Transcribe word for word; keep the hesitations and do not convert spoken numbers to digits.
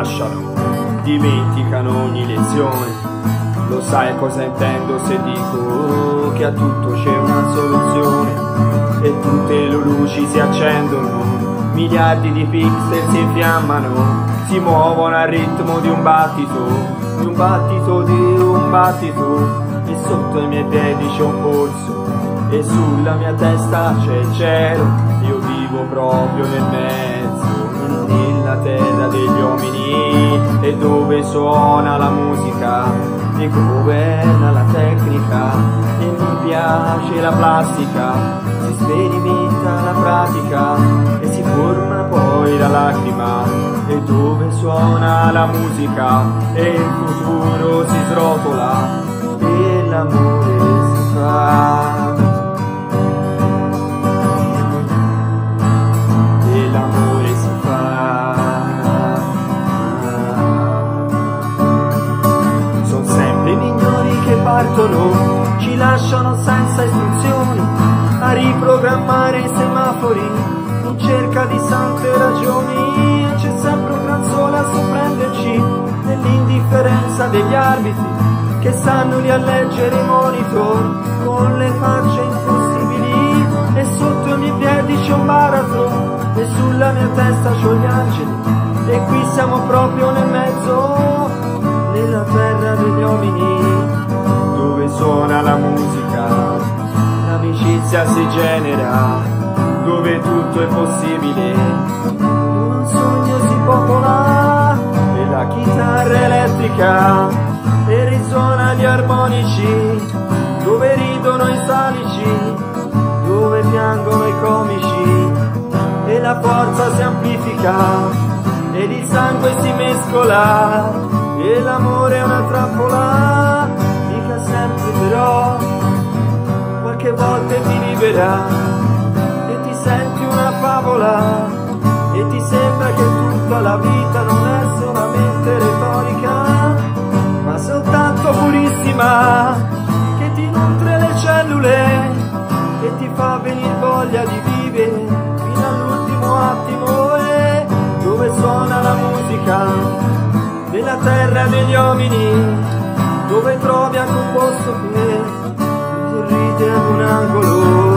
lasciano, dimenticano ogni lezione. Lo sai cosa intendo se dico che a tutto c'è una soluzione, e tutte le luci si accendono, miliardi di pixel si infiammano, si muovono al ritmo di un battito, di un battito, di un battito, e sotto i miei piedi c'è un polso, e sulla mia testa c'è il cielo. Io vivo proprio nel mezzo, nella terra degli uomini, e dove suona la musica e governa la tecnica, e mi piace la plastica, si sperimenta la pratica e si forma poi la lacrima, e dove suona la musica e il futuro si srotola e l'amore si fa. E l'amore si fa. Sono sempre i migliori che partono, ci lasciano senza istruzioni a riprogrammare i semafori in cerca di sante ragioni, e c'è sempre un gran sole a sorprenderci nell'indifferenza degli arbitri che stanno lì a leggere i monitor con le facce impossibili, e sotto i miei piedi c'è un baratro e sulla mia testa c'ho gli angeli, e qui siamo proprio nel mezzo, nella terra degli uomini, dove suona la musica, l'amicizia si genera, dove tutto è possibile, dove un sogno si popola, e la chitarra elettrica, e risuona gli armonici, dove ridono i salici, dove piangono i comici, e la forza si amplifica, ed il sangue si mescola, e l'amore è una trappola, mica sempre però, qualche volta ti libera, e ti senti una favola, e ti sembra che tutta la vita non è solamente retorica, ma soltanto purissima, che ti nutre le cellule, che ti fa venire voglia di vivere fino all'ultimo attimo, e dove suona la musica della terra degli uomini, dove trovi anche un posto che sorride ad un angolo.